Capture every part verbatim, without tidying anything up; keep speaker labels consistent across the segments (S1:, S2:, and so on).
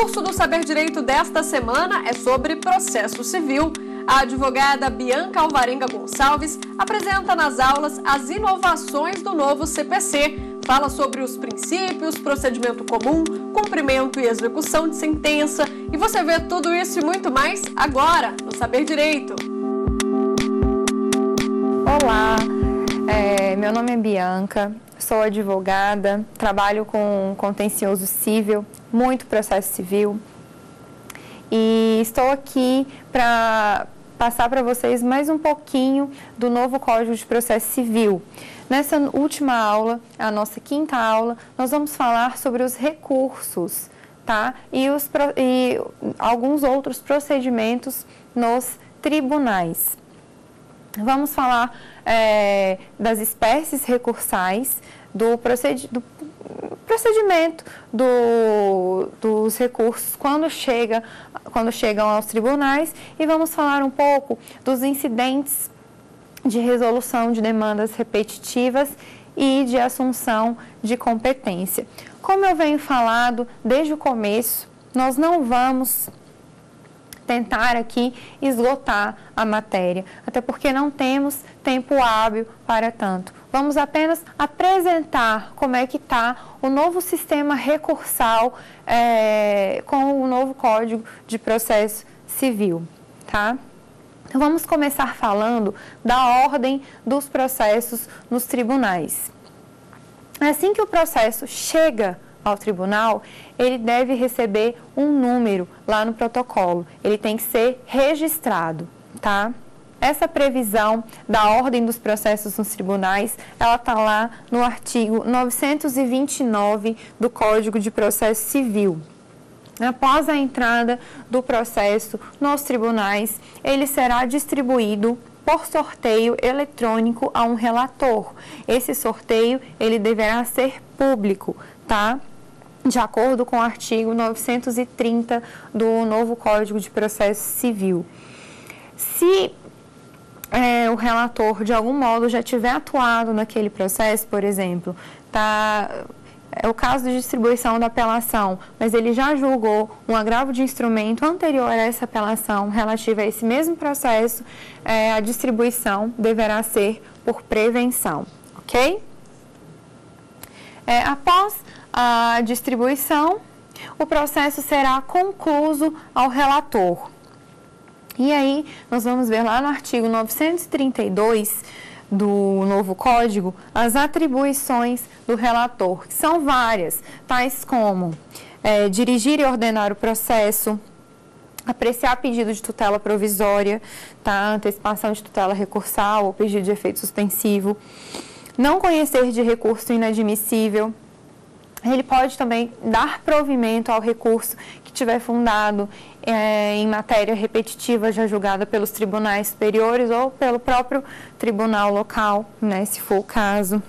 S1: recurso do Saber Direito desta semana é sobre processo civil. A advogada Bianca Alvarenga Gonçalves apresenta nas aulas as inovações do novo C P C. Fala sobre os princípios, procedimento comum, cumprimento e execução de sentença. E você vê tudo isso e muito mais agora no Saber Direito.
S2: Olá, é, meu nome é Bianca, sou advogada, trabalho com contencioso civil, muito processo civil. E estou aqui para passar para vocês mais um pouquinho do novo Código de Processo Civil. Nessa última aula, a nossa quinta aula, nós vamos falar sobre os recursos, tá? E, os, e alguns outros procedimentos nos tribunais. Vamos falar é, das espécies recursais, do, procedi do procedimento do, dos recursos quando, chega, quando chegam aos tribunais e vamos falar um pouco dos incidentes de resolução de demandas repetitivas e de assunção de competência. Como eu venho falado desde o começo, nós não vamos tentar aqui esgotar a matéria, até porque não temos tempo hábil para tanto. Vamos apenas apresentar como é que está o novo sistema recursal é, com o novo Código de Processo Civil, tá? Então, vamos começar falando da ordem dos processos nos tribunais. Assim que o processo chega ao tribunal, ele deve receber um número lá no protocolo. Ele tem que ser registrado, tá? Essa previsão da ordem dos processos nos tribunais, ela está lá no artigo novecentos e vinte e nove do Código de Processo Civil. Após a entrada do processo nos tribunais, ele será distribuído por sorteio eletrônico a um relator. Esse sorteio, ele deverá ser público, tá? De acordo com o artigo novecentos e trinta do novo Código de Processo Civil. Se é, o relator, de algum modo, já tiver atuado naquele processo, por exemplo, tá, é o caso de distribuição da apelação, mas ele já julgou um agravo de instrumento anterior a essa apelação relativa a esse mesmo processo, é, a distribuição deverá ser por prevenção, ok? É, após a distribuição, o processo será concluso ao relator. E aí, nós vamos ver lá no artigo novecentos e trinta e dois do novo Código, as atribuições do relator, que são várias, tais como é, dirigir e ordenar o processo, apreciar pedido de tutela provisória, tá? Antecipação de tutela recursal ou pedido de efeito suspensivo, não conhecer de recurso inadmissível. Ele pode também dar provimento ao recurso que tiver fundado é, em matéria repetitiva já julgada pelos tribunais superiores ou pelo próprio tribunal local, né, se for o caso.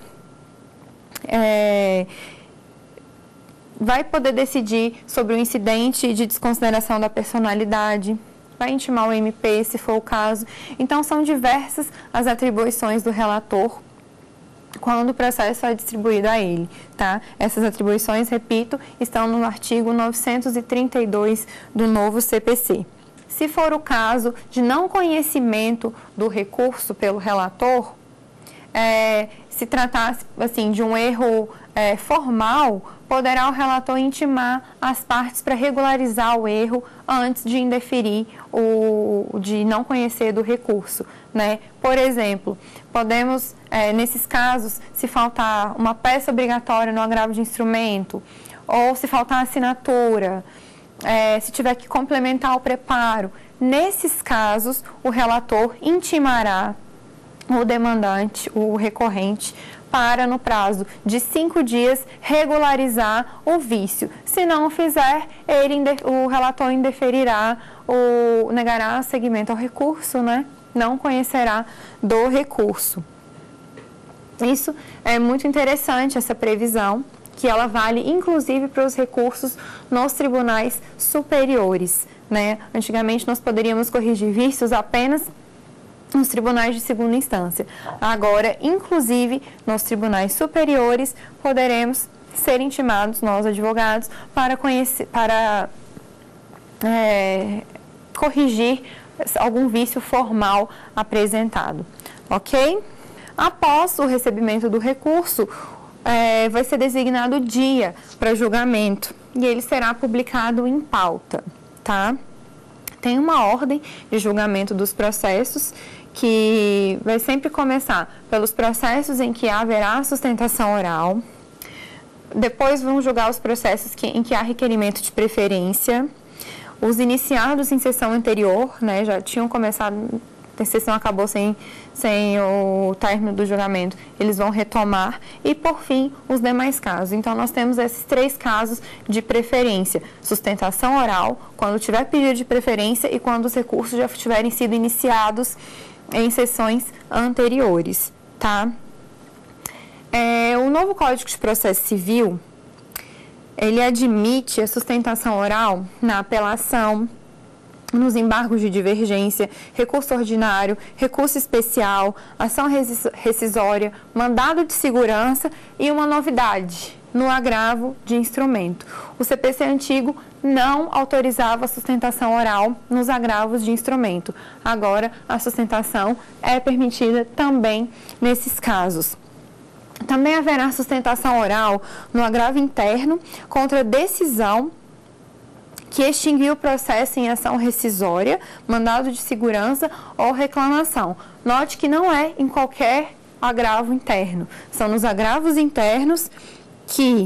S2: É, vai poder decidir sobre o incidente de desconsideração da personalidade, vai intimar o M P, se for o caso. Então, são diversas as atribuições do relator quando o processo é distribuído a ele, tá? Essas atribuições, repito, estão no artigo novecentos e trinta e dois do novo C P C. Se for o caso de não conhecimento do recurso pelo relator, é, se tratasse assim, de um erro é, formal, poderá o relator intimar as partes para regularizar o erro antes de indeferir o de não conhecer do recurso, né? Por exemplo, podemos, é, nesses casos, se faltar uma peça obrigatória no agravo de instrumento, ou se faltar assinatura, é, se tiver que complementar o preparo, nesses casos, o relator intimará o demandante, o recorrente, para, no prazo de cinco dias, regularizar o vício. Se não o fizer, ele, o relator indeferirá, ou negará seguimento ao recurso, né? Não conhecerá do recurso. Isso é muito interessante, essa previsão, que ela vale, inclusive, para os recursos nos tribunais superiores, né? Antigamente, nós poderíamos corrigir vícios apenas nos tribunais de segunda instância. Agora, inclusive, nos tribunais superiores, poderemos ser intimados, nós advogados, para, conhecer, para é, corrigir algum vício formal apresentado, ok? Após o recebimento do recurso, é, vai ser designado o dia para julgamento e ele será publicado em pauta, tá? Tem uma ordem de julgamento dos processos que vai sempre começar pelos processos em que haverá sustentação oral, depois vão julgar os processos que, em que há requerimento de preferência, os iniciados em sessão anterior, né, já tinham começado, a sessão acabou sem, sem o término do julgamento, eles vão retomar, e por fim, os demais casos. Então, nós temos esses três casos de preferência: sustentação oral, quando tiver pedido de preferência e quando os recursos já tiverem sido iniciados em sessões anteriores, tá? É, o novo Código de Processo Civil, ele admite a sustentação oral na apelação, nos embargos de divergência, recurso ordinário, recurso especial, ação rescisória, mandado de segurança e uma novidade, no agravo de instrumento. O C P C antigo não autorizava a sustentação oral nos agravos de instrumento. Agora, a sustentação é permitida também nesses casos. Também haverá sustentação oral no agravo interno contra decisão que extinguiu o processo em ação rescisória, mandado de segurança ou reclamação. Note que não é em qualquer agravo interno. São nos agravos internos que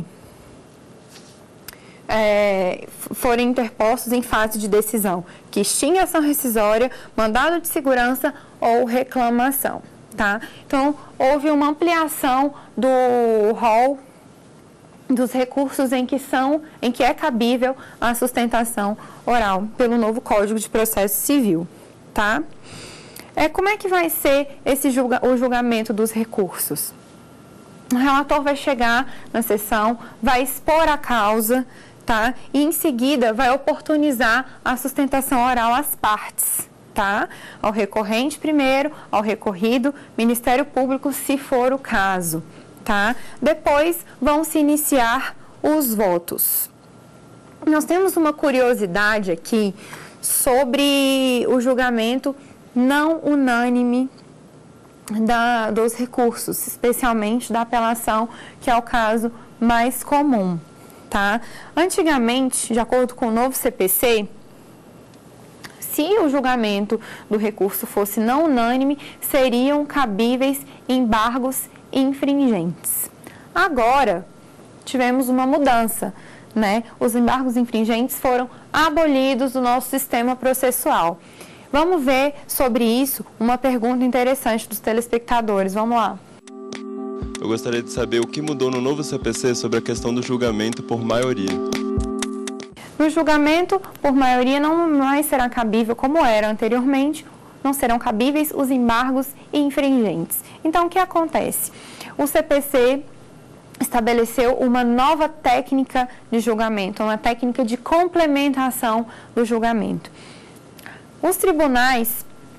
S2: é, forem interpostos em fase de decisão, que extingue a ação rescisória, mandado de segurança ou reclamação, tá? Então, houve uma ampliação do rol dos recursos em que são, em que é cabível a sustentação oral pelo novo Código de Processo Civil, tá? É, como é que vai ser esse julga, o julgamento dos recursos? O relator vai chegar na sessão, vai expor a causa, tá? E em seguida vai oportunizar a sustentação oral às partes, tá? Ao recorrente primeiro, ao recorrido, Ministério Público, se for o caso. Tá? Depois vão se iniciar os votos. Nós temos uma curiosidade aqui sobre o julgamento não unânime da, dos recursos, especialmente da apelação, que é o caso mais comum. Tá? Antigamente, de acordo com o novo C P C, se o julgamento do recurso fosse não unânime, seriam cabíveis embargos infringentes. Agora, tivemos uma mudança, né? Os embargos infringentes foram abolidos do nosso sistema processual. Vamos ver sobre isso uma pergunta interessante dos telespectadores. Vamos lá.
S3: Eu gostaria de saber o que mudou no novo C P C sobre a questão do julgamento por maioria.
S2: No julgamento por maioria não mais será cabível, como era anteriormente, não serão cabíveis os embargos infringentes. Então, o que acontece? O C P C estabeleceu uma nova técnica de julgamento, uma técnica de complementação do julgamento. Os tribunais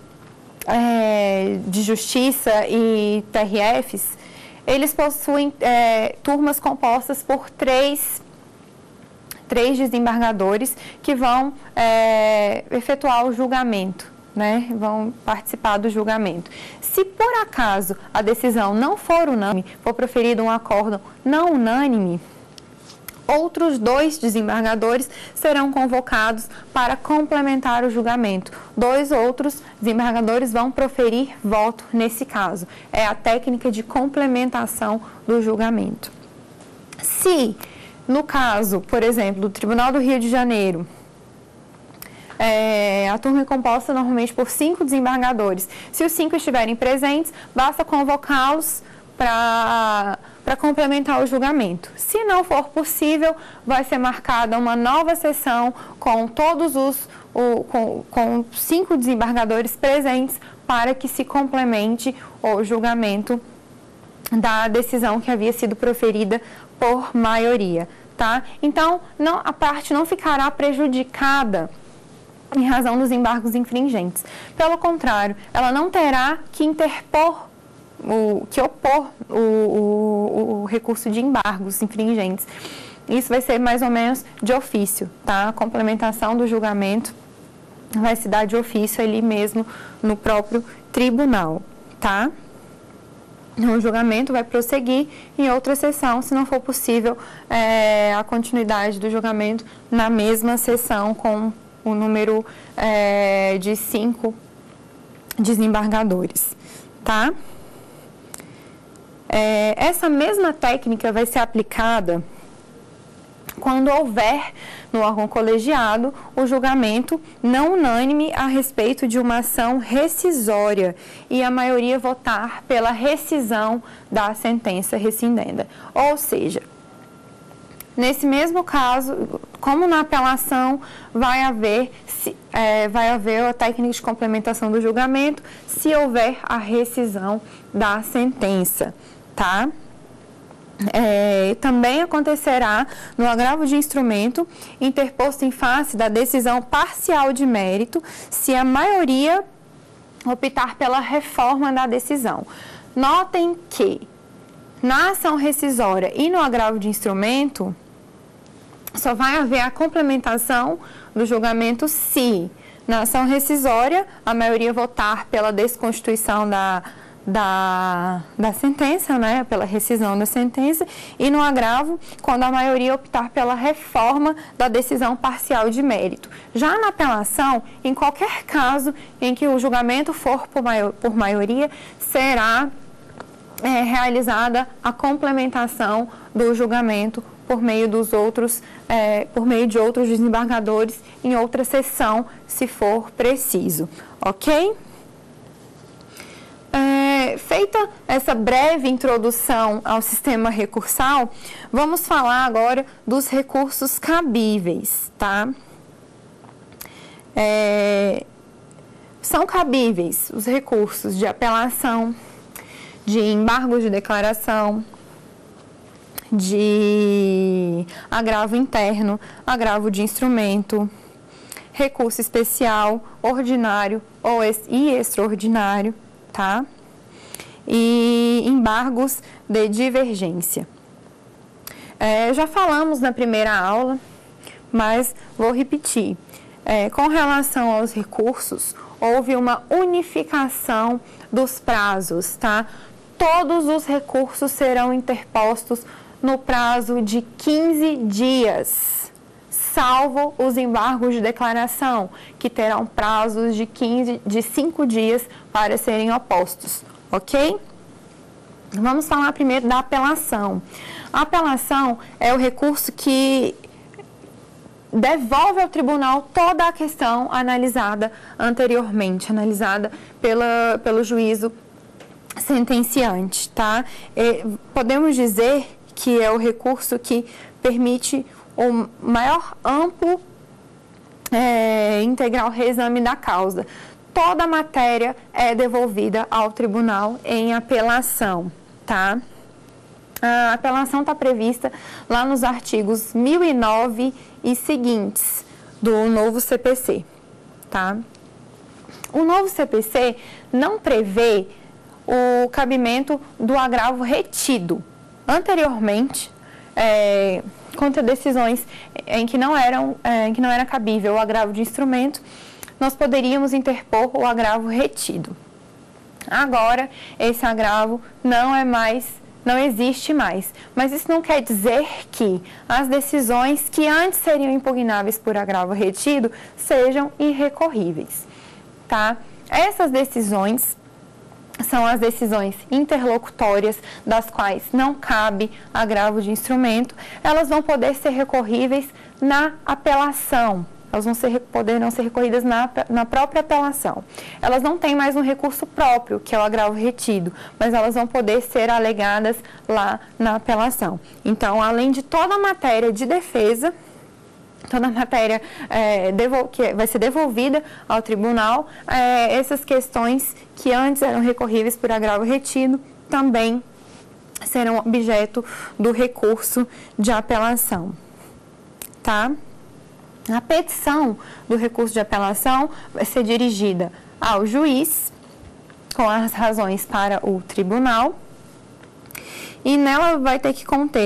S2: é, de justiça e T R Fs, eles possuem é, turmas compostas por três, três desembargadores que vão é, efetuar o julgamento. Né, vão participar do julgamento. Se por acaso a decisão não for unânime, for proferido um acórdão não unânime, outros dois desembargadores serão convocados para complementar o julgamento. Dois outros desembargadores vão proferir voto nesse caso. É a técnica de complementação do julgamento. Se, no caso, por exemplo, do Tribunal do Rio de Janeiro, É, a turma é composta normalmente por cinco desembargadores. Se os cinco estiverem presentes, basta convocá-los para para complementar o julgamento. Se não for possível, vai ser marcada uma nova sessão com todos os o, com, com cinco desembargadores presentes para que se complemente o julgamento da decisão que havia sido proferida por maioria, tá? Então, não, a parte não ficará prejudicada em razão dos embargos infringentes. Pelo contrário, ela não terá que interpor, o, que opor o, o, o recurso de embargos infringentes. isso vai ser mais ou menos de ofício, tá? A complementação do julgamento vai se dar de ofício ali mesmo no próprio tribunal, tá? O julgamento vai prosseguir em outra sessão, se não for possível é, a continuidade do julgamento na mesma sessão com o número é, de cinco desembargadores, tá? É, essa mesma técnica vai ser aplicada quando houver no órgão colegiado o julgamento não unânime a respeito de uma ação rescisória e a maioria votar pela rescisão da sentença rescindenda. Ou seja, nesse mesmo caso, como na apelação, vai haver, é, vai haver a técnica de complementação do julgamento se houver a rescisão da sentença, tá? É, também acontecerá no agravo de instrumento interposto em face da decisão parcial de mérito se a maioria optar pela reforma da decisão. Notem que na ação rescisória e no agravo de instrumento só vai haver a complementação do julgamento se na ação rescisória a maioria votar pela desconstituição da Da, da sentença, né, pela rescisão da sentença, e no agravo, quando a maioria optar pela reforma da decisão parcial de mérito. Já na apelação, em qualquer caso em que o julgamento for por, maior, por maioria, será é, realizada a complementação do julgamento por meio dos outros, é, por meio de outros desembargadores em outra sessão, se for preciso, ok? É, feita essa breve introdução ao sistema recursal, vamos falar agora dos recursos cabíveis, tá? É, são cabíveis os recursos de apelação, de embargo de declaração, de agravo interno, agravo de instrumento, recurso especial, ordinário ou e extraordinário, tá? E embargos de divergência. É, já falamos na primeira aula, mas vou repetir. É, com relação aos recursos, houve uma unificação dos prazos, tá? Todos os recursos serão interpostos no prazo de quinze dias, salvo os embargos de declaração, que terão prazos de, quinze, de cinco dias para serem opostos, ok? Vamos falar primeiro da apelação. A apelação é o recurso que devolve ao tribunal toda a questão analisada anteriormente, analisada pela, pelo juízo sentenciante, tá? E podemos dizer que é o recurso que permite o maior amplo é, integral reexame da causa. Toda a matéria é devolvida ao tribunal em apelação, tá? A apelação está prevista lá nos artigos mil e nove e seguintes do novo C P C, tá? O novo C P C não prevê o cabimento do agravo retido. Anteriormente, é, contra decisões em que não, eram, é, em que não era cabível o agravo de instrumento, nós poderíamos interpor o agravo retido. Agora, esse agravo não é mais, não existe mais. Mas isso não quer dizer que as decisões que antes seriam impugnáveis por agravo retido sejam irrecorríveis, tá? Essas decisões são as decisões interlocutórias, das quais não cabe agravo de instrumento. Elas vão poder ser recorríveis na apelação. Elas vão ser, poderão ser recorridas na, na própria apelação. Elas não têm mais um recurso próprio, que é o agravo retido, mas elas vão poder ser alegadas lá na apelação. Então, além de toda a matéria de defesa, toda a matéria é, que vai ser devolvida ao tribunal, é, essas questões que antes eram recorríveis por agravo retido também serão objeto do recurso de apelação, tá? A petição do recurso de apelação vai ser dirigida ao juiz, com as razões para o tribunal, e nela vai ter que conter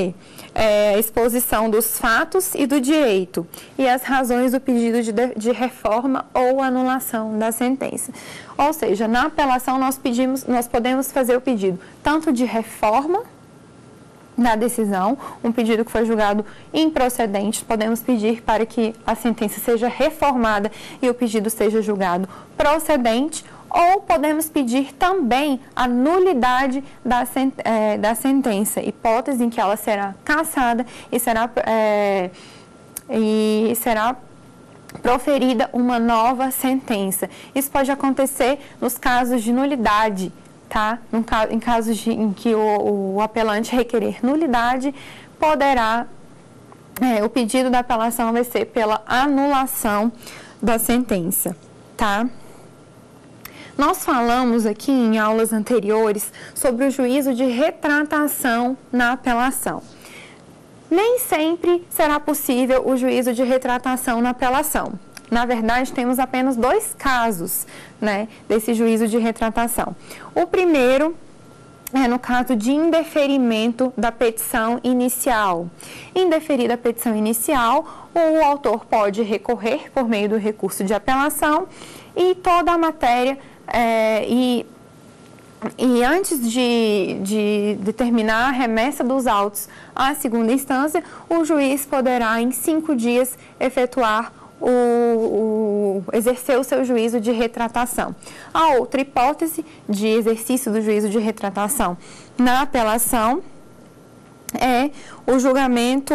S2: é, exposição dos fatos e do direito e as razões do pedido de, de reforma ou anulação da sentença. Ou seja, na apelação nós pedimos, nós podemos fazer o pedido tanto de reforma da decisão, um pedido que foi julgado improcedente, podemos pedir para que a sentença seja reformada e o pedido seja julgado procedente, ou podemos pedir também a nulidade da, é, da sentença, hipótese em que ela será cassada e será, é, e será proferida uma nova sentença. Isso pode acontecer nos casos de nulidade, tá? No, em casos de, em que o, o apelante requerer nulidade, poderá, é, o pedido da apelação vai ser pela anulação da sentença, tá? Nós falamos aqui em aulas anteriores sobre o juízo de retratação na apelação. Nem sempre será possível o juízo de retratação na apelação. Na verdade, temos apenas dois casos, né, desse juízo de retratação. O primeiro é no caso de indeferimento da petição inicial. Indeferida a petição inicial, o autor pode recorrer por meio do recurso de apelação e toda a matéria, é, e, e antes de, de determinar a remessa dos autos à segunda instância, o juiz poderá, em cinco dias, efetuar O, o, exercer o seu juízo de retratação. A outra hipótese de exercício do juízo de retratação na apelação é o julgamento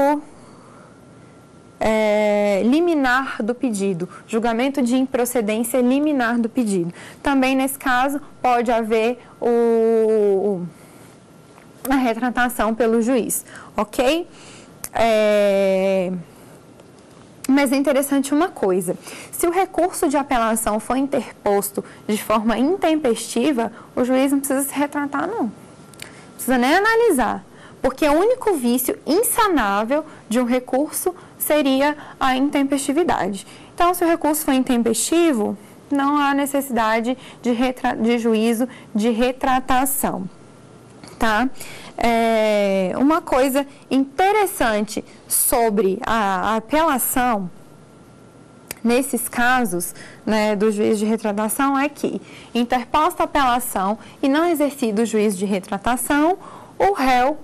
S2: é, liminar do pedido, julgamento de improcedência liminar do pedido. Também nesse caso pode haver o, a retratação pelo juiz, ok? É... Mas é interessante uma coisa, se o recurso de apelação for interposto de forma intempestiva, o juiz não precisa se retratar, não. Não precisa nem analisar, porque o único vício insanável de um recurso seria a intempestividade. Então, se o recurso for intempestivo, não há necessidade de, retra- de juízo de retratação, tá? É, uma coisa interessante sobre a, a apelação, nesses casos, né, do juiz de retratação, é que, interposta a apelação e não exercido o juiz de retratação, o réu,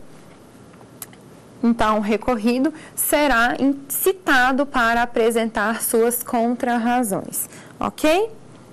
S2: então recorrido, será citado para apresentar suas contrarrazões, ok?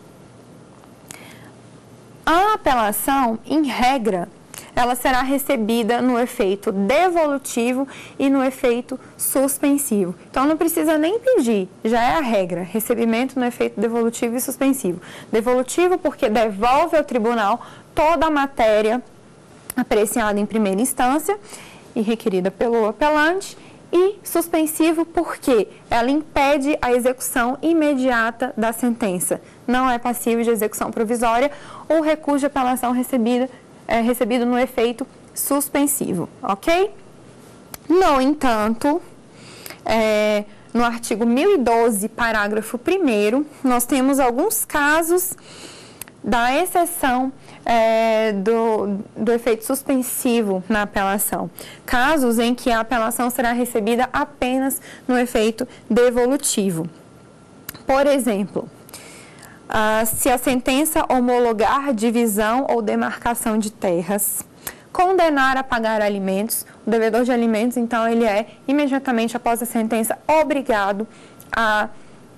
S2: A apelação, em regra, ela será recebida no efeito devolutivo e no efeito suspensivo. Então, não precisa nem pedir, já é a regra, recebimento no efeito devolutivo e suspensivo. Devolutivo porque devolve ao tribunal toda a matéria apreciada em primeira instância e requerida pelo apelante, e suspensivo porque ela impede a execução imediata da sentença. Não é passível de execução provisória ou recurso de apelação recebida é recebido no efeito suspensivo, ok? No entanto, é, no artigo mil e doze, parágrafo primeiro, nós temos alguns casos da exceção é, do, do efeito suspensivo na apelação. Casos em que a apelação será recebida apenas no efeito devolutivo. Por exemplo, Uh, se a sentença homologar divisão ou demarcação de terras, condenar a pagar alimentos, o devedor de alimentos, então, ele é, imediatamente após a sentença, obrigado a,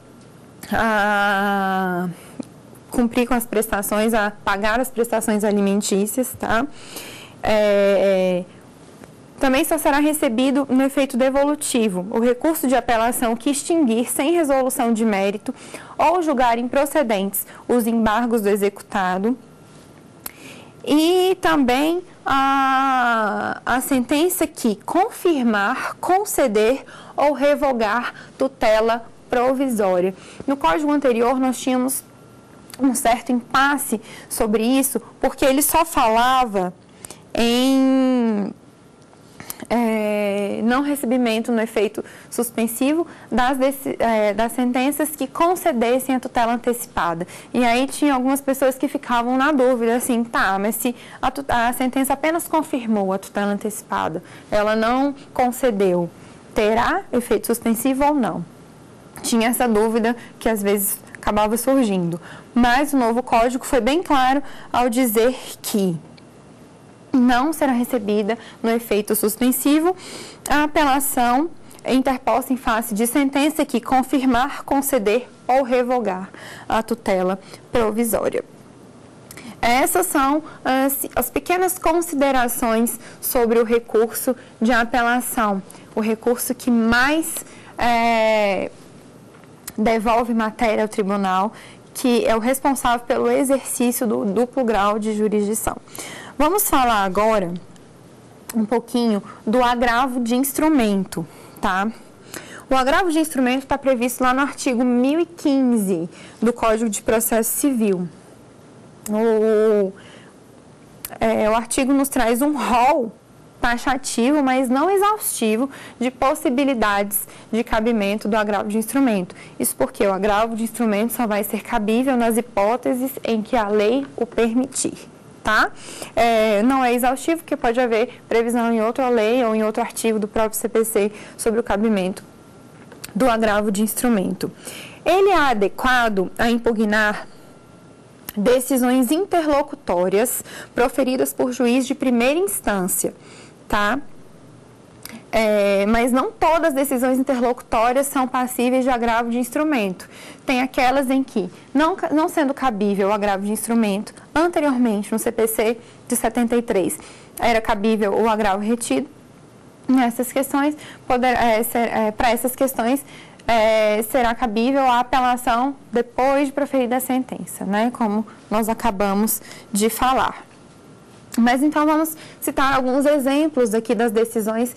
S2: a cumprir com as prestações, a pagar as prestações alimentícias, tá? É, Também só será recebido no efeito devolutivo o recurso de apelação que extinguir sem resolução de mérito ou julgar improcedentes os embargos do executado, e também a, a sentença que confirmar, conceder ou revogar tutela provisória. No código anterior nós tínhamos um certo impasse sobre isso, porque ele só falava em... É, não recebimento no efeito suspensivo das, é, das sentenças que concedessem a tutela antecipada. E aí tinha algumas pessoas que ficavam na dúvida, assim, tá, mas se a, a sentença apenas confirmou a tutela antecipada, ela não concedeu, terá efeito suspensivo ou não? Tinha essa dúvida que às vezes acabava surgindo. Mas o novo código foi bem claro ao dizer que não será recebida no efeito suspensivo a apelação interposta em face de sentença que confirmar, conceder ou revogar a tutela provisória. Essas são as, as pequenas considerações sobre o recurso de apelação, o recurso que mais é, devolve matéria ao tribunal, que é o responsável pelo exercício do duplo grau de jurisdição. Vamos falar agora um pouquinho do agravo de instrumento, tá? O agravo de instrumento está previsto lá no artigo mil e quinze do Código de Processo Civil. O, é, o artigo nos traz um rol taxativo, mas não exaustivo, de possibilidades de cabimento do agravo de instrumento. Isso porque o agravo de instrumento só vai ser cabível nas hipóteses em que a lei o permitir. Tá? É, não é exaustivo, porque pode haver previsão em outra lei ou em outro artigo do próprio C P C sobre o cabimento do agravo de instrumento. Ele é adequado a impugnar decisões interlocutórias proferidas por juiz de primeira instância, tá? É, mas não todas as decisões interlocutórias são passíveis de agravo de instrumento. Tem aquelas em que, não, não sendo cabível o agravo de instrumento, anteriormente no C P C de setenta e três era cabível o agravo retido. Nessas questões, é, é, para essas questões, é, será cabível a apelação depois de proferida a sentença, né? Como nós acabamos de falar. Mas então vamos citar alguns exemplos aqui das decisões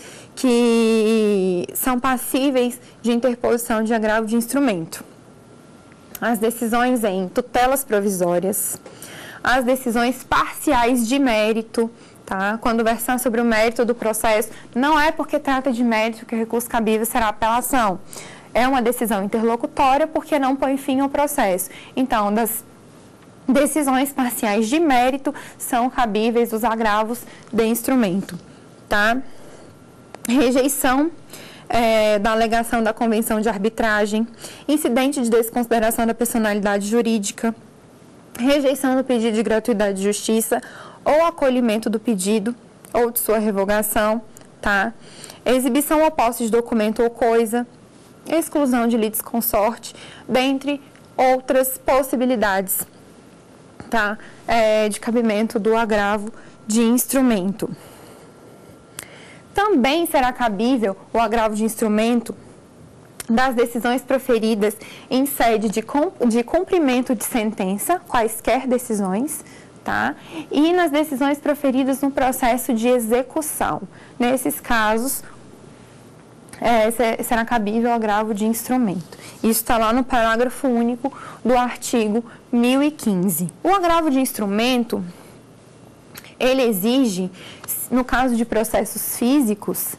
S2: que são passíveis de interposição de agravo de instrumento. As decisões em tutelas provisórias, as decisões parciais de mérito, tá? Quando versar sobre o mérito do processo, não é porque trata de mérito que o recurso cabível será apelação. É uma decisão interlocutória porque não põe fim ao processo. Então, das decisões parciais de mérito são cabíveis os agravos de instrumento, tá? Rejeição é, da alegação da convenção de arbitragem, incidente de desconsideração da personalidade jurídica, rejeição do pedido de gratuidade de justiça ou acolhimento do pedido ou de sua revogação, tá? Exibição ou posse de documento ou coisa, exclusão de litisconsorte, dentre outras possibilidades, tá? É, de cabimento do agravo de instrumento. Também será cabível o agravo de instrumento das decisões proferidas em sede de, de cumprimento de sentença, quaisquer decisões, tá? E nas decisões proferidas no processo de execução. Nesses casos, é, será cabível o agravo de instrumento. Isso está lá no parágrafo único do artigo mil e quinze. O agravo de instrumento, ele exige, no caso de processos físicos,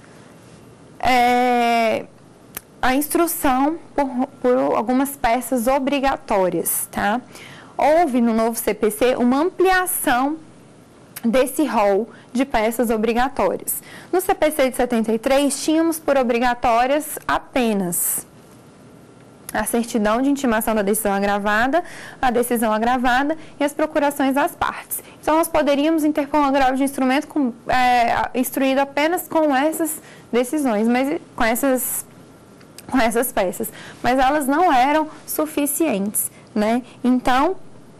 S2: é, a instrução por, por algumas peças obrigatórias, tá? Houve no novo C P C uma ampliação desse rol de peças obrigatórias. No C P C de setenta e três, tínhamos por obrigatórias apenas a certidão de intimação da decisão agravada, a decisão agravada e as procurações às partes. Então, nós poderíamos interpor um agravo de instrumento com, é, instruído apenas com essas decisões, mas com essas, com essas peças. Mas elas não eram suficientes, né? Então,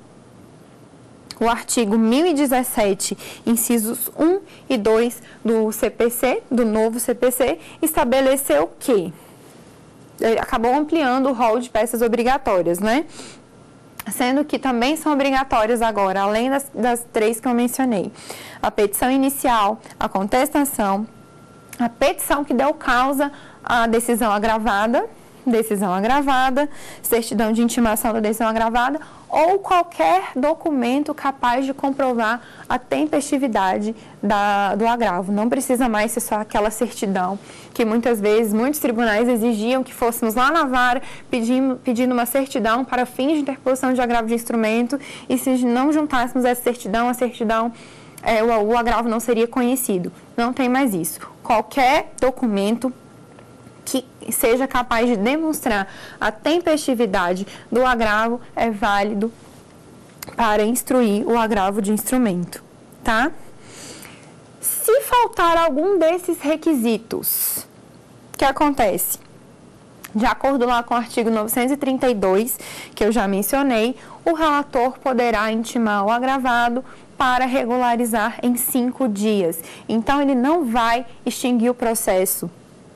S2: o artigo mil e dezessete, incisos um e dois do C P C, do novo C P C, estabeleceu que acabou ampliando o rol de peças obrigatórias, né? Sendo que também são obrigatórias agora, além das, das três que eu mencionei. A petição inicial, a contestação, a petição que deu causa à decisão agravada, decisão agravada, certidão de intimação da decisão agravada ou qualquer documento capaz de comprovar a tempestividade da, do agravo. Não precisa mais ser só aquela certidão que muitas vezes muitos tribunais exigiam que fôssemos lá na vara pedindo, pedindo uma certidão para fins de interposição de agravo de instrumento, e se não juntássemos essa certidão, a certidão, é, o, o agravo não seria conhecido. Não tem mais isso. Qualquer documento que seja capaz de demonstrar a tempestividade do agravo é válido para instruir o agravo de instrumento, tá? Se faltar algum desses requisitos, o que acontece? De acordo lá com o artigo novecentos e trinta e dois, que eu já mencionei, o relator poderá intimar o agravado para regularizar em cinco dias. Então, ele não vai extinguir o processo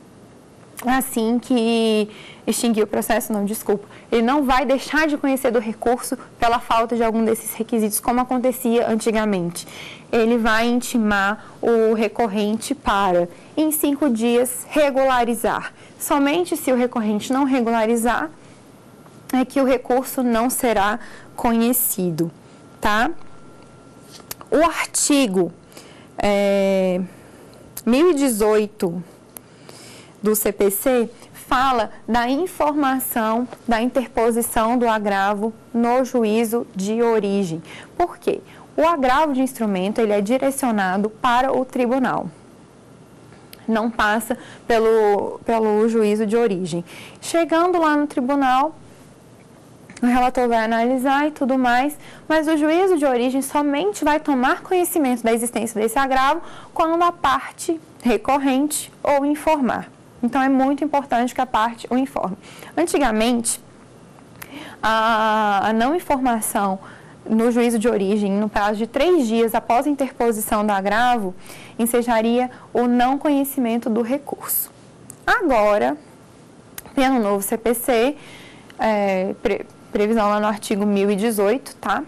S2: assim que extinguir o processo, não, desculpa, ele não vai deixar de conhecer do recurso pela falta de algum desses requisitos, como acontecia antigamente. Ele vai intimar o recorrente para, em cinco dias, regularizar. Somente se o recorrente não regularizar, é que o recurso não será conhecido, tá? O artigo é, mil e dezoito do C P C fala da informação da interposição do agravo no juízo de origem. Por quê? O agravo de instrumento ele é direcionado para o tribunal, não passa pelo, pelo juízo de origem. Chegando lá no tribunal, o relator vai analisar e tudo mais, mas o juízo de origem somente vai tomar conhecimento da existência desse agravo quando a parte recorrente ou informar. Então, é muito importante que a parte o informe. Antigamente, a, a não informação no juízo de origem, no prazo de três dias após a interposição do agravo, ensejaria o não conhecimento do recurso. Agora, pelo novo C P C, é, pre, previsão lá no artigo mil e dezoito, tá?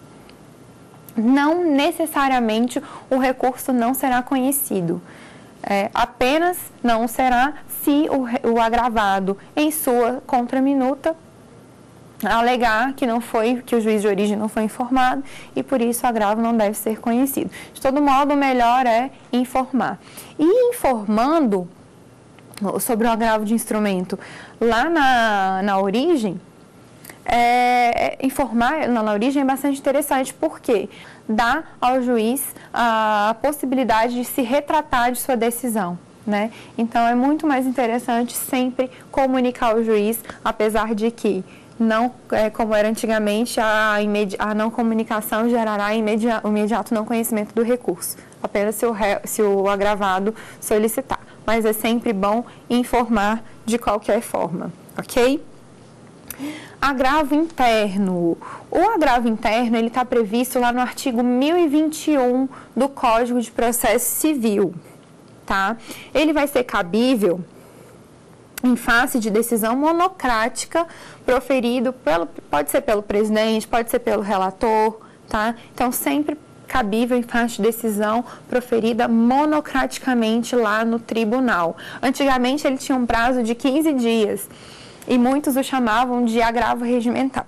S2: Não necessariamente o recurso não será conhecido. É, apenas não será se o, o agravado em sua contraminuta alegar que não foi, que o juiz de origem não foi informado e por isso o agravo não deve ser conhecido. De todo modo, o melhor é informar. E informando sobre o agravo de instrumento lá na, na origem, é, informar na, na origem é bastante interessante, porque dá ao juiz a possibilidade de se retratar de sua decisão, né? Então, é muito mais interessante sempre comunicar ao juiz, apesar de que, não, é, como era antigamente, a, a não comunicação gerará imedi o imediato não conhecimento do recurso, apenas se o, re, se o agravado solicitar. Mas é sempre bom informar de qualquer forma, ok? Agravo interno. O agravo interno ele está previsto lá no artigo mil e vinte e um do Código de Processo Civil, tá? Ele vai ser cabível em face de decisão monocrática proferido pelo, pode ser pelo presidente, pode ser pelo relator, tá? Então, sempre cabível em face de decisão proferida monocraticamente lá no tribunal. Antigamente, ele tinha um prazo de quinze dias. E muitos o chamavam de agravo regimental.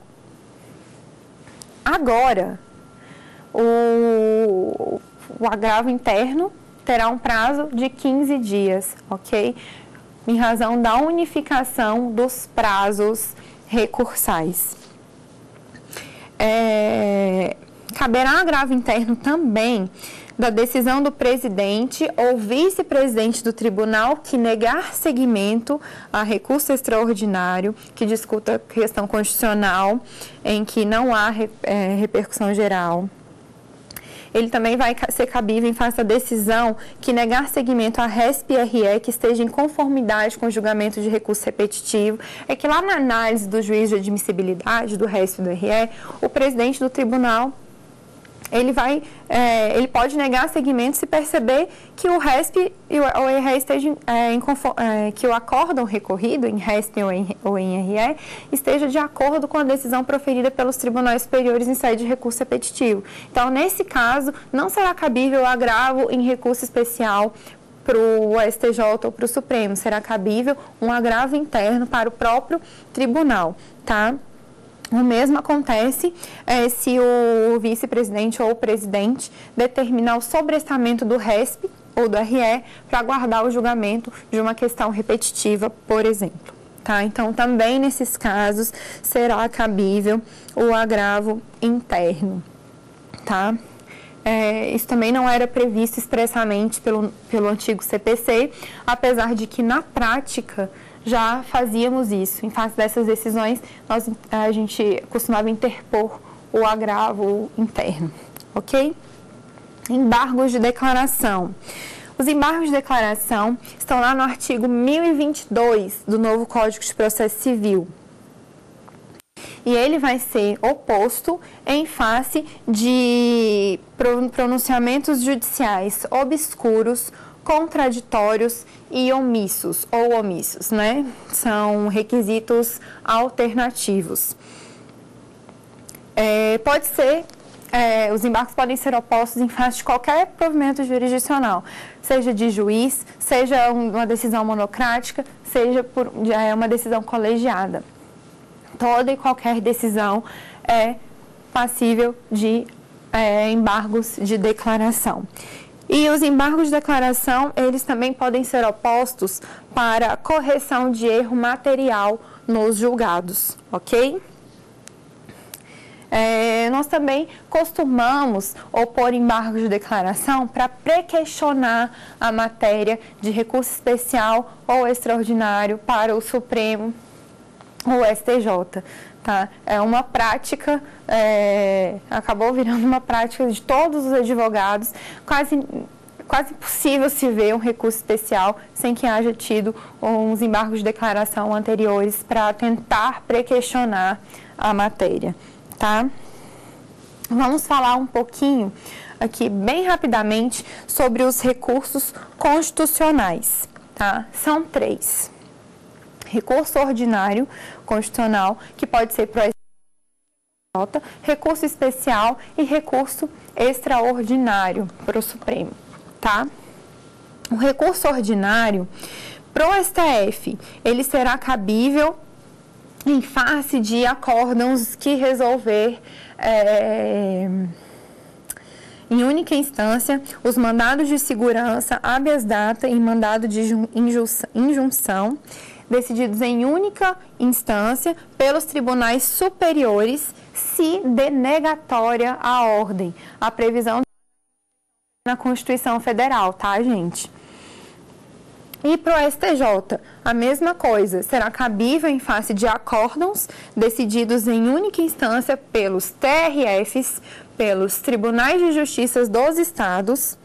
S2: Agora, o, o agravo interno terá um prazo de quinze dias, ok? Em razão da unificação dos prazos recursais. É, caberá agravo interno também da decisão do presidente ou vice-presidente do tribunal que negar seguimento a recurso extraordinário que discuta questão constitucional em que não há é, repercussão geral. Ele também vai ser cabível em face da decisão que negar seguimento a R E S P e R E que esteja em conformidade com o julgamento de recurso repetitivo. É que lá na análise do juiz de admissibilidade do R E S P e do R E, o presidente do tribunal ele vai, é, ele pode negar seguimento se perceber que o R E S P e o R E estejam, é, em, é, que o acórdão recorrido em R E S P ou em, ou em R E esteja de acordo com a decisão proferida pelos tribunais superiores em sede de recurso repetitivo. Então, nesse caso, não será cabível o agravo em recurso especial para o S T J ou para o Supremo, será cabível um agravo interno para o próprio tribunal, tá? O mesmo acontece é, se o vice-presidente ou o presidente determinar o sobrestamento do R E S P ou do R E para aguardar o julgamento de uma questão repetitiva, por exemplo. Tá? Então, também nesses casos será cabível o agravo interno. Tá? É, isso também não era previsto expressamente pelo, pelo antigo C P C, apesar de que na prática já fazíamos isso. Em face dessas decisões, nós, a gente costumava interpor o agravo interno, ok? Embargos de declaração. Os embargos de declaração estão lá no artigo mil e vinte e dois do novo Código de Processo Civil. E ele vai ser oposto em face de pronunciamentos judiciais obscuros, contraditórios e omissos, ou omissos, né? São requisitos alternativos. É, pode ser, é, os embargos podem ser opostos em face de qualquer provimento jurisdicional, seja de juiz, seja uma decisão monocrática, seja por é, uma decisão colegiada. Toda e qualquer decisão é passível de é, embargos de declaração. E os embargos de declaração, eles também podem ser opostos para correção de erro material nos julgados, ok? É, nós também costumamos opor embargos de declaração para pré-questionar a matéria de recurso especial ou extraordinário para o Supremo ou S T J. Tá? É uma prática, é, acabou virando uma prática de todos os advogados, quase, quase impossível se ver um recurso especial sem que haja tido uns embargos de declaração anteriores para tentar pré-questionar a matéria. Tá? Vamos falar um pouquinho aqui, bem rapidamente, sobre os recursos constitucionais. Tá? São três. Recurso ordinário constitucional, que pode ser para o S T J, recurso especial e recurso extraordinário para o Supremo, tá? O recurso ordinário para o S T F, ele será cabível em face de acórdãos que resolver é, em única instância os mandados de segurança, habeas data e mandado de injunção, decididos em única instância pelos tribunais superiores, se denegatória a ordem. A previsão na Constituição Federal, tá, gente? E para o S T J, a mesma coisa, será cabível em face de acórdãos decididos em única instância pelos T R Fs, pelos Tribunais de Justiça dos Estados,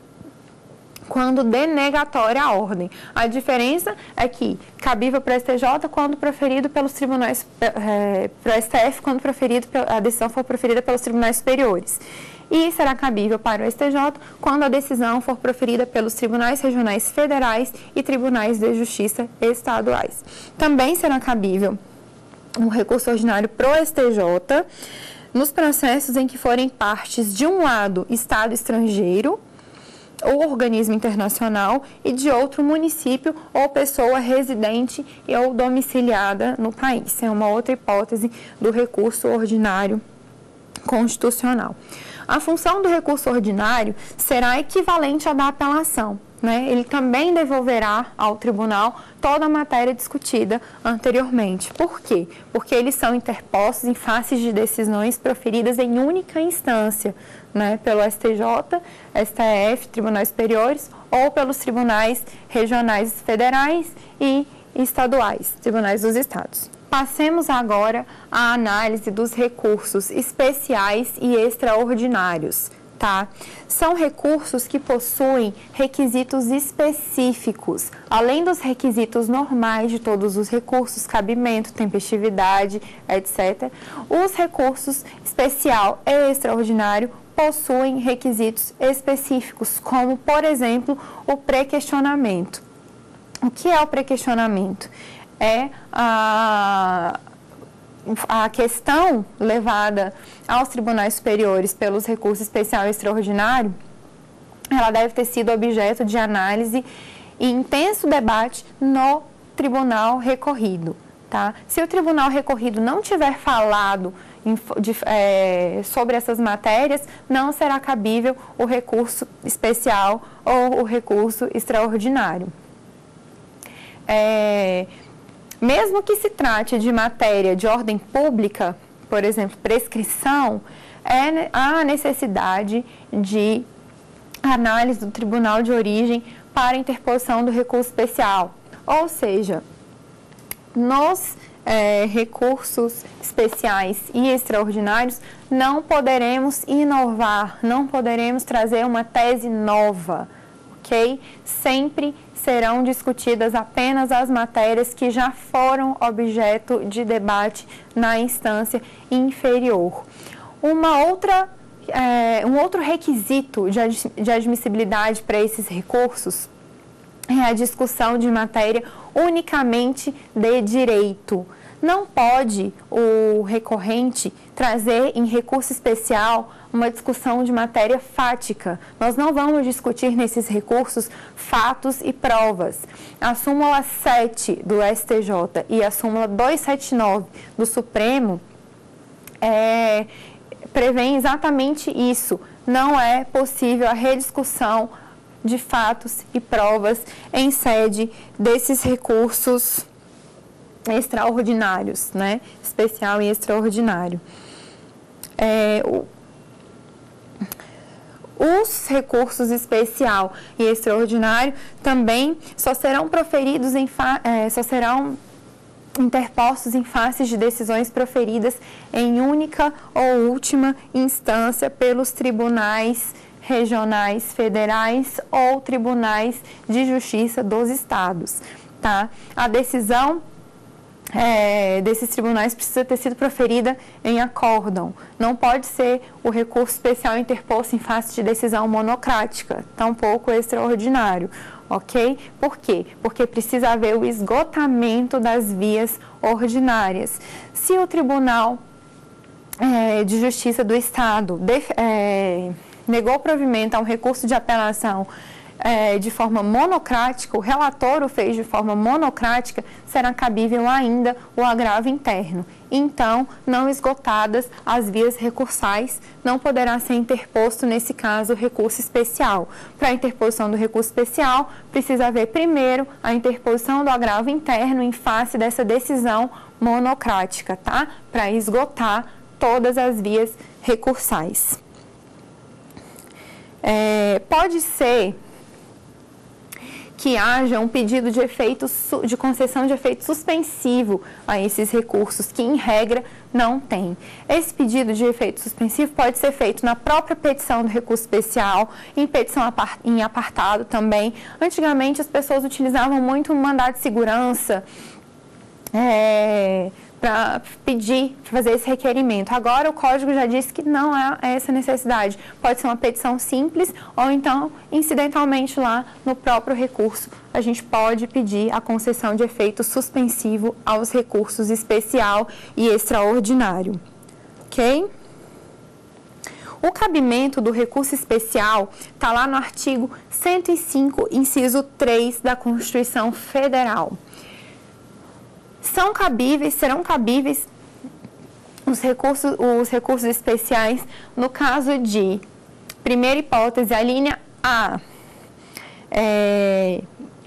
S2: quando denegatória a ordem. A diferença é que cabível para o S T J quando proferido pelos tribunais, é, para o S T F quando proferido, a decisão for proferida pelos tribunais superiores. E será cabível para o S T J quando a decisão for proferida pelos tribunais regionais federais e tribunais de justiça estaduais. Também será cabível um recurso ordinário para o S T J nos processos em que forem partes, de um lado, Estado estrangeiro, ou organismo internacional, e de outro município ou pessoa residente ou domiciliada no país. É uma outra hipótese do recurso ordinário constitucional. A função do recurso ordinário será equivalente à da apelação, né? Ele também devolverá ao tribunal toda a matéria discutida anteriormente. Por quê? Porque eles são interpostos em face de decisões proferidas em única instância, né? Pelo S T J, S T F, Tribunais Superiores, ou pelos tribunais regionais federais e estaduais, tribunais dos estados. Passemos agora à análise dos recursos especiais e extraordinários, tá? São recursos que possuem requisitos específicos, além dos requisitos normais de todos os recursos, cabimento, tempestividade, etcétera. Os recursos especial e extraordinário possuem requisitos específicos, como, por exemplo, o pré-questionamento. O que é o pré-questionamento? É a, a questão levada aos tribunais superiores pelos recursos especial e extraordinário ela deve ter sido objeto de análise e intenso debate no tribunal recorrido, tá? Se o tribunal recorrido não tiver falado de, é, sobre essas matérias, não será cabível o recurso especial ou o recurso extraordinário. É, mesmo que se trate de matéria de ordem pública, por exemplo, prescrição, é, há necessidade de análise do tribunal de origem para interposição do recurso especial. Ou seja, nos é, recursos especiais e extraordinários, não poderemos inovar, não poderemos trazer uma tese nova, ok? Sempre serão discutidas apenas as matérias que já foram objeto de debate na instância inferior. Uma outra, é, um outro requisito de, ad, de admissibilidade para esses recursos é a discussão de matéria unicamente de direito. Não pode o recorrente trazer em recurso especial uma discussão de matéria fática. Nós não vamos discutir nesses recursos fatos e provas. A súmula sete do S T J e a súmula duzentos e setenta e nove do Supremo é, prevêem exatamente isso. Não é possível a rediscussão de fatos e provas em sede desses recursos extraordinários, né? Especial e extraordinário. É, o, os recursos especial e extraordinário também só serão proferidos em fa, é, só serão interpostos em face de decisões proferidas em única ou última instância pelos tribunais regionais, federais ou tribunais de justiça dos estados, tá? A decisão é, desses tribunais precisa ter sido proferida em acórdão. Não pode ser o recurso especial interposto em face de decisão monocrática, tampouco extraordinário, ok? Por quê? Porque precisa haver o esgotamento das vias ordinárias. Se o Tribunal é, de Justiça do Estado de, é, negou provimento a um recurso de apelação é, de forma monocrática, o relator o fez de forma monocrática, será cabível ainda o agravo interno. Então, não esgotadas as vias recursais, não poderá ser interposto, nesse caso, o recurso especial. Para a interposição do recurso especial, precisa haver primeiro a interposição do agravo interno em face dessa decisão monocrática, tá? Para esgotar todas as vias recursais. É, pode ser que haja um pedido de, efeito, de concessão de efeito suspensivo a esses recursos, que em regra não tem. Esse pedido de efeito suspensivo pode ser feito na própria petição do recurso especial, em petição em apartado também. Antigamente as pessoas utilizavam muito o mandado de segurança é, para pedir, fazer esse requerimento. Agora o Código já disse que não há essa necessidade. Pode ser uma petição simples ou então, incidentalmente lá no próprio recurso, a gente pode pedir a concessão de efeito suspensivo aos recursos especial e extraordinário. Ok? O cabimento do recurso especial está lá no artigo cento e cinco, inciso três da Constituição Federal. São cabíveis, serão cabíveis os recursos, os recursos especiais no caso de, primeira hipótese, a linha A, é,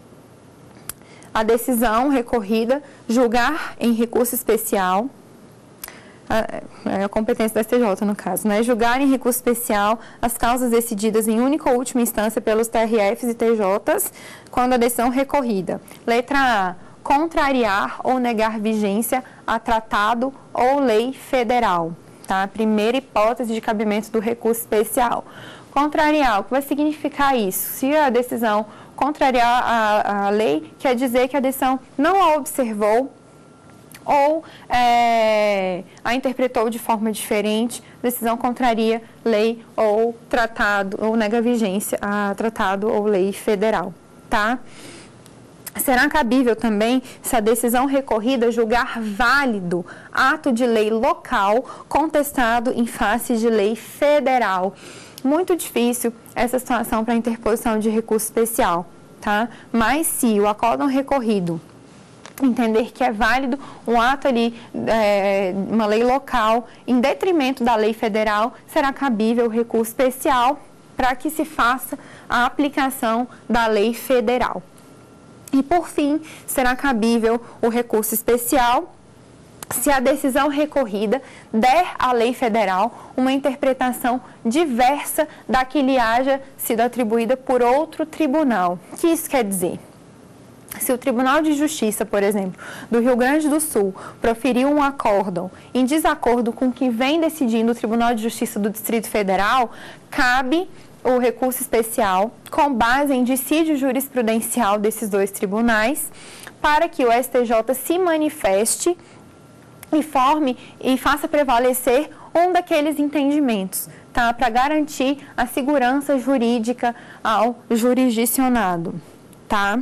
S2: a decisão recorrida julgar em recurso especial, a, a competência da S T J no caso, né? Julgar em recurso especial as causas decididas em única ou última instância pelos T R Fs e T Js quando a decisão recorrida. Letra A, contrariar ou negar vigência a tratado ou lei federal, tá? Primeira hipótese de cabimento do recurso especial. Contrariar, o que vai significar isso? Se a decisão contrariar a, a lei, quer dizer que a decisão não a observou ou é, a interpretou de forma diferente, a decisão contraria lei ou tratado, ou nega vigência a tratado ou lei federal, tá? Será cabível também se a decisão recorrida julgar válido ato de lei local contestado em face de lei federal. Muito difícil essa situação para interposição de recurso especial, tá? Mas se o acórdão recorrido entender que é válido um ato ali, é, uma lei local, em detrimento da lei federal, será cabível o recurso especial para que se faça a aplicação da lei federal. E, por fim, será cabível o recurso especial se a decisão recorrida der à lei federal uma interpretação diversa da que lhe haja sido atribuída por outro tribunal. O que isso quer dizer? Se o Tribunal de Justiça, por exemplo, do Rio Grande do Sul, proferiu um acórdão em desacordo com o que vem decidindo o Tribunal de Justiça do Distrito Federal, cabe o recurso especial com base em dissídio jurisprudencial desses dois tribunais para que o S T J se manifeste e forme e faça prevalecer um daqueles entendimentos, tá? Para garantir a segurança jurídica ao jurisdicionado, tá?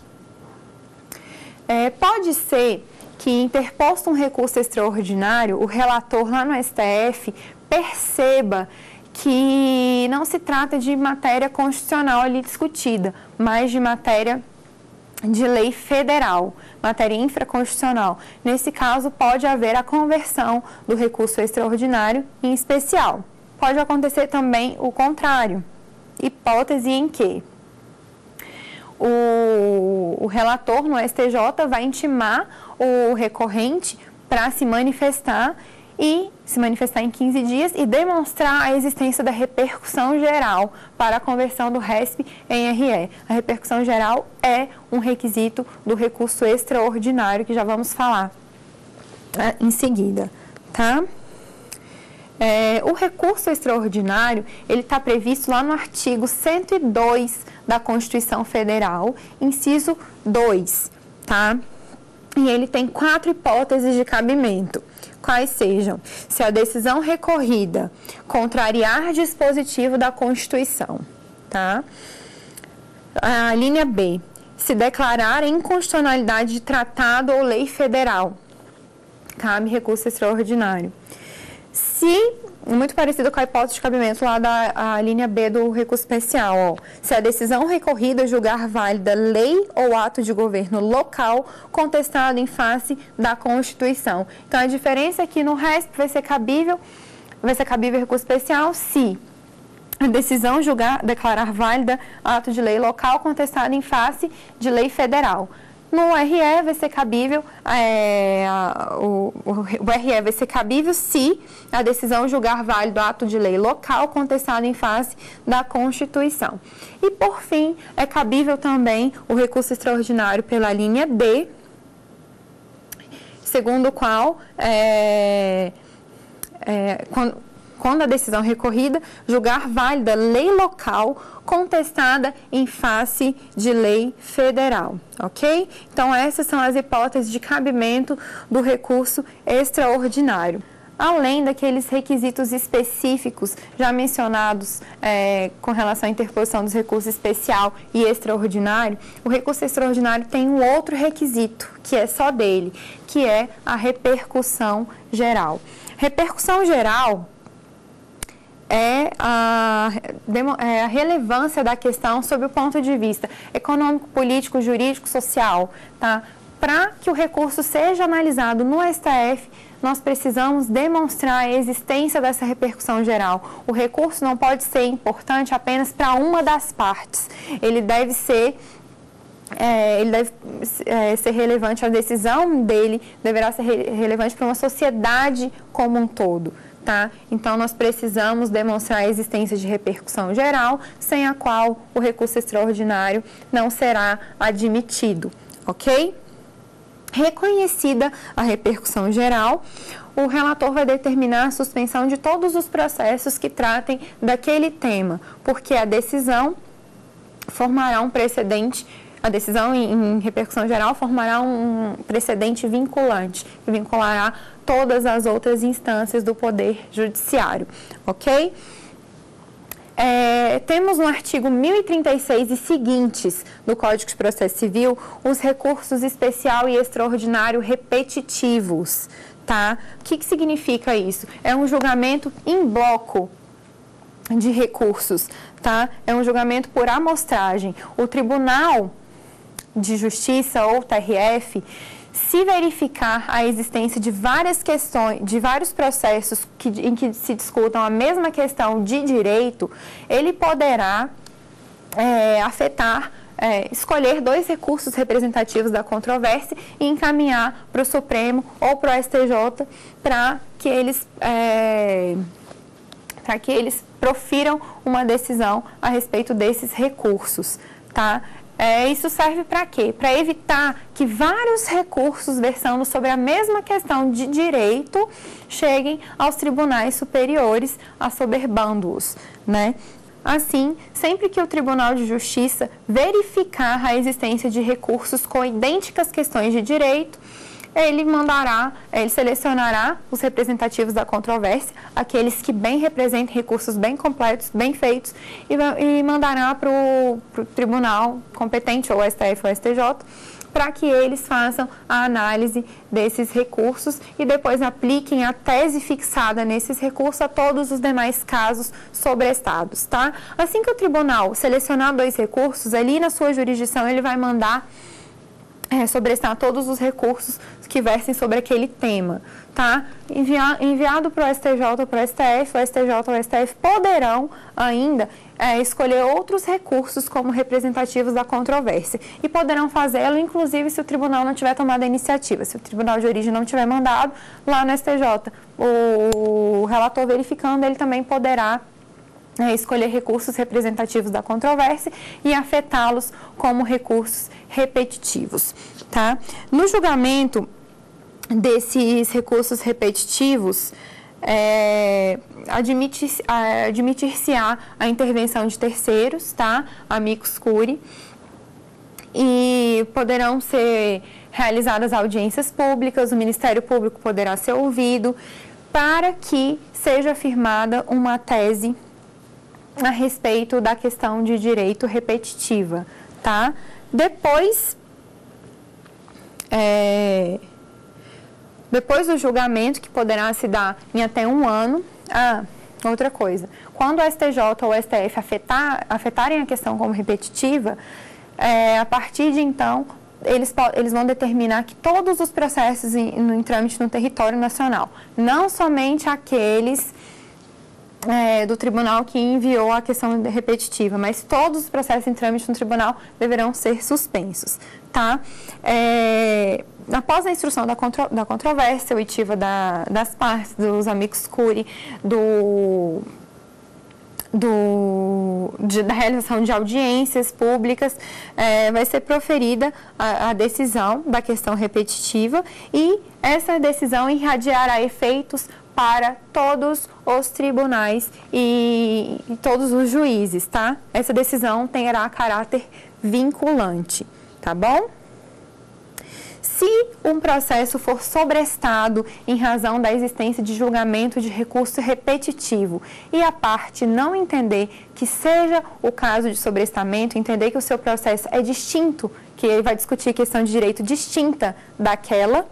S2: É, pode ser que, interposto um recurso extraordinário, o relator lá no S T F perceba que não se trata de matéria constitucional ali discutida, mas de matéria de lei federal, matéria infraconstitucional. Nesse caso, pode haver a conversão do recurso extraordinário em especial. Pode acontecer também o contrário, hipótese em que O, o relator no S T J vai intimar o recorrente para se manifestar e se manifestar em quinze dias e demonstrar a existência da repercussão geral para a conversão do R E S P em R E. A repercussão geral é um requisito do recurso extraordinário que já vamos falar né, em seguida, tá? É, o recurso extraordinário, ele está previsto lá no artigo cento e dois da Constituição Federal, inciso dois, tá? E ele tem quatro hipóteses de cabimento, quais sejam: se a decisão recorrida contrariar dispositivo da Constituição, tá? A linha B, se declarar inconstitucionalidade de tratado ou lei federal, cabe recurso extraordinário. Se, muito parecido com a hipótese de cabimento lá da a linha B do recurso especial, ó, se a decisão recorrida julgar válida lei ou ato de governo local contestado em face da Constituição. Então, a diferença é que no R E S P vai ser cabível, vai ser cabível recurso especial se a decisão julgar, declarar válida ato de lei local contestado em face de lei federal. No R E vai ser cabível, é, o, o, o R E vai ser cabível se a decisão julgar válido ato de lei local contestado em face da Constituição. E, por fim, é cabível também o recurso extraordinário pela linha D, segundo o qual, é, é, quando, quando a decisão recorrida julgar válida lei local contestada em face de lei federal, ok? Então, essas são as hipóteses de cabimento do recurso extraordinário. Além daqueles requisitos específicos já mencionados é, com relação à interposição dos recursos especial e extraordinário, o recurso extraordinário tem um outro requisito, que é só dele, que é a repercussão geral. Repercussão geral é a, é a relevância da questão sob o ponto de vista econômico, político, jurídico, social, tá? Para que o recurso seja analisado no S T F, nós precisamos demonstrar a existência dessa repercussão geral. O recurso não pode ser importante apenas para uma das partes. Ele deve ser, é, ele deve é, ser relevante, a decisão dele deverá ser re relevante para uma sociedade como um todo. Tá? Então, nós precisamos demonstrar a existência de repercussão geral, sem a qual o recurso extraordinário não será admitido, ok? Reconhecida a repercussão geral, o relator vai determinar a suspensão de todos os processos que tratem daquele tema, porque a decisão formará um precedente. A decisão em repercussão geral formará um precedente vinculante, que vinculará todas as outras instâncias do Poder Judiciário, ok? É, temos no artigo mil e trinta e seis e seguintes do Código de Processo Civil os recursos especial e extraordinário repetitivos, tá? O que que significa isso? É um julgamento em bloco de recursos, tá? É um julgamento por amostragem. O Tribunal de Justiça ou T R F, se verificar a existência de várias questões, de vários processos que, em que se discutam a mesma questão de direito, ele poderá é, afetar, é, escolher dois recursos representativos da controvérsia e encaminhar para o Supremo ou para o S T J para que eles, é, para que eles profiram uma decisão a respeito desses recursos, tá? É, isso serve para quê? Para evitar que vários recursos versando sobre a mesma questão de direito cheguem aos tribunais superiores, assoberbando-os, né? Assim, sempre que o Tribunal de Justiça verificar a existência de recursos com idênticas questões de direito, ele mandará, ele selecionará os representativos da controvérsia, aqueles que bem representem recursos bem completos, bem feitos, e, e mandará para o tribunal competente, ou S T F ou S T J, para que eles façam a análise desses recursos e depois apliquem a tese fixada nesses recursos a todos os demais casos sobrestados, tá? Assim que o tribunal selecionar dois recursos, ali na sua jurisdição ele vai mandar É, sobrestar todos os recursos que versem sobre aquele tema, tá? Enviar, enviado para o S T J ou para o S T F, o S T J ou o S T F poderão ainda é, escolher outros recursos como representativos da controvérsia e poderão fazê-lo, inclusive, se o tribunal não tiver tomado a iniciativa, se o tribunal de origem não tiver mandado, lá no S T J, o relator verificando, ele também poderá É, escolher recursos representativos da controvérsia e afetá-los como recursos repetitivos, tá? No julgamento desses recursos repetitivos, é, admite, admitir-se-á a intervenção de terceiros, tá? Amicus curiae, e poderão ser realizadas audiências públicas, o Ministério Público poderá ser ouvido para que seja firmada uma tese a respeito da questão de direito repetitiva, tá? Depois, é, depois do julgamento, que poderá se dar em até um ano, ah, outra coisa, quando o S T J ou o S T F afetar, afetarem a questão como repetitiva, é, a partir de então, eles, eles vão determinar que todos os processos em, em trâmite no território nacional, não somente aqueles É, do tribunal que enviou a questão repetitiva, mas todos os processos em trâmite no tribunal deverão ser suspensos, tá? É, após a instrução da, contro, da controvérsia, oitiva da, das partes, dos amicus curiae, do, do, de, da realização de audiências públicas, é, vai ser proferida a, a decisão da questão repetitiva e essa decisão irradiará efeitos para todos os tribunais e, e todos os juízes, tá? Essa decisão terá caráter vinculante, tá bom? Se um processo for sobrestado em razão da existência de julgamento de recurso repetitivo e a parte não entender que seja o caso de sobrestamento, entender que o seu processo é distinto, que ele vai discutir questão de direito distinta daquela,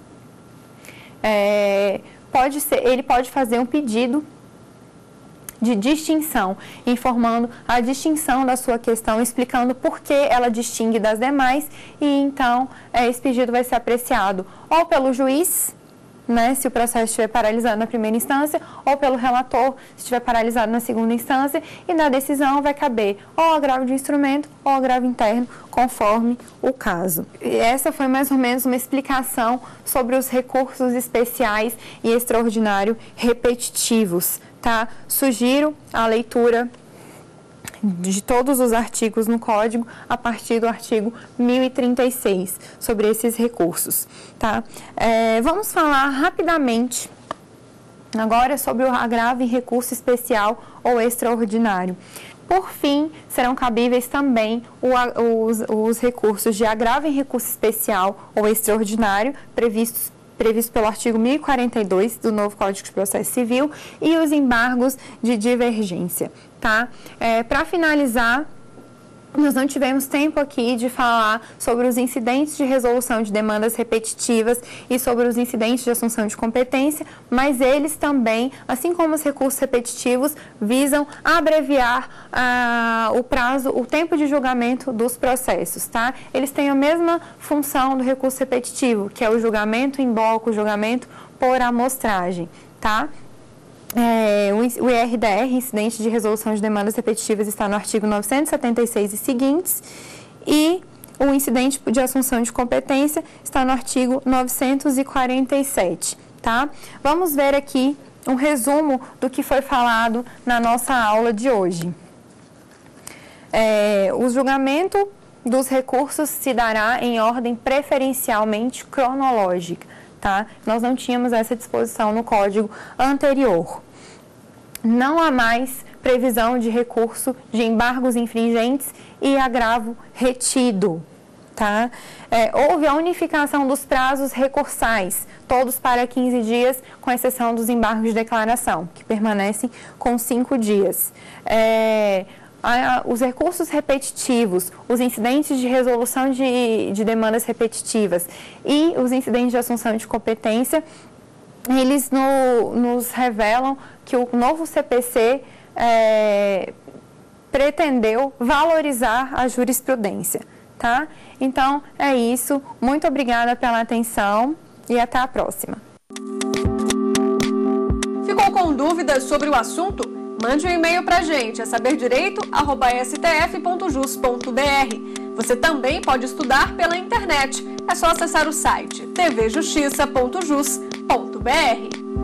S2: é, Pode ser, ele pode fazer um pedido de distinção, informando a distinção da sua questão, explicando por que ela distingue das demais e então é, esse pedido vai ser apreciado ou pelo juiz, né, se o processo estiver paralisado na primeira instância, ou pelo relator, se estiver paralisado na segunda instância, e na decisão vai caber ou agravo de instrumento ou agravo interno, conforme o caso. E essa foi mais ou menos uma explicação sobre os recursos especiais e extraordinário repetitivos, tá? Sugiro a leitura de todos os artigos no Código a partir do artigo mil e trinta e seis sobre esses recursos, tá? É, vamos falar rapidamente agora sobre o agravo em recurso especial ou extraordinário. Por fim, serão cabíveis também o, os, os recursos de agravo em recurso especial ou extraordinário previstos previsto pelo artigo mil e quarenta e dois do novo Código de Processo Civil, e os embargos de divergência, tá? É, para finalizar, nós não tivemos tempo aqui de falar sobre os incidentes de resolução de demandas repetitivas e sobre os incidentes de assunção de competência, mas eles também, assim como os recursos repetitivos, visam abreviar ah, o prazo, o tempo de julgamento dos processos, tá? Eles têm a mesma função do recurso repetitivo, que é o julgamento em bloco, o julgamento por amostragem, tá? É, o I R D R, Incidente de Resolução de Demandas Repetitivas, está no artigo novecentos e setenta e seis e seguintes, e o incidente de assunção de competência está no artigo novecentos e quarenta e sete, tá? Vamos ver aqui um resumo do que foi falado na nossa aula de hoje. É, o julgamento dos recursos se dará em ordem preferencialmente cronológica. Tá? Nós não tínhamos essa disposição no código anterior. Não há mais previsão de recurso de embargos infringentes e agravo retido. Tá? É, houve a unificação dos prazos recursais, todos para quinze dias, com exceção dos embargos de declaração, que permanecem com cinco dias. É, Os recursos repetitivos, os incidentes de resolução de, de demandas repetitivas e os incidentes de assunção de competência, eles no, nos revelam que o novo C P C é, pretendeu valorizar a jurisprudência, tá? Então, é isso. Muito obrigada pela atenção e até a próxima.
S1: Ficou com dúvidas sobre o assunto? Mande um e-mail para a gente, é saber direito arroba s t f ponto jus ponto b r. Você também pode estudar pela internet. É só acessar o site t v justiça ponto jus ponto b r.